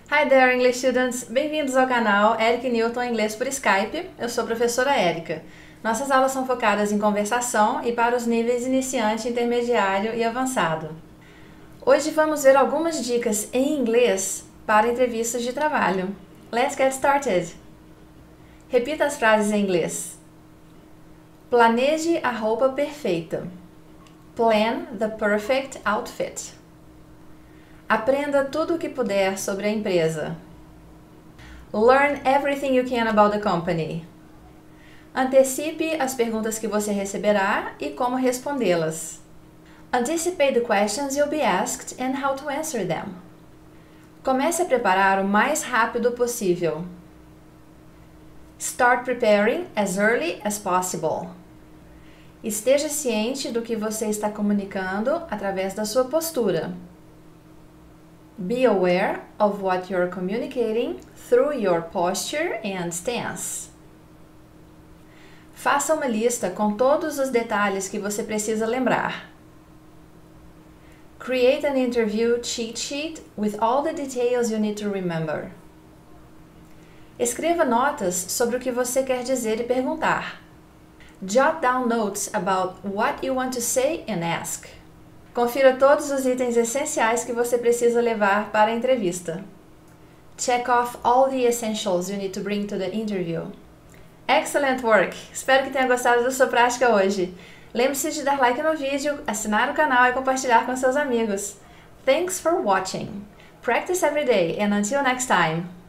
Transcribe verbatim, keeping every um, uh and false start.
Hi there, English students! Bem-vindos ao canal Eric Newton Inglês por Skype. Eu sou a professora Érica. Nossas aulas são focadas em conversação e para os níveis iniciante, intermediário e avançado. Hoje vamos ver algumas dicas em inglês para entrevistas de trabalho. Let's get started! Repita as frases em inglês. Planeje a roupa perfeita. Plan the perfect outfit. Aprenda tudo o que puder sobre a empresa. Learn everything you can about the company. Antecipe as perguntas que você receberá e como respondê-las. Anticipate the questions you'll be asked and how to answer them. Comece a preparar o mais rápido possível. Start preparing as early as possible. Esteja ciente do que você está comunicando através da sua postura. Be aware of what you're communicating through your posture and stance. Faça uma lista com todos os detalhes que você precisa lembrar. Create an interview cheat sheet with all the details you need to remember. Escreva notas sobre o que você quer dizer e perguntar. Jot down notes about what you want to say and ask. Confira todos os itens essenciais que você precisa levar para a entrevista. Check off all the essentials you need to bring to the interview. Excellent work! Espero que tenha gostado da sua prática hoje. Lembre-se de dar like no vídeo, assinar o canal e compartilhar com seus amigos. Thanks for watching! Practice every day and until next time!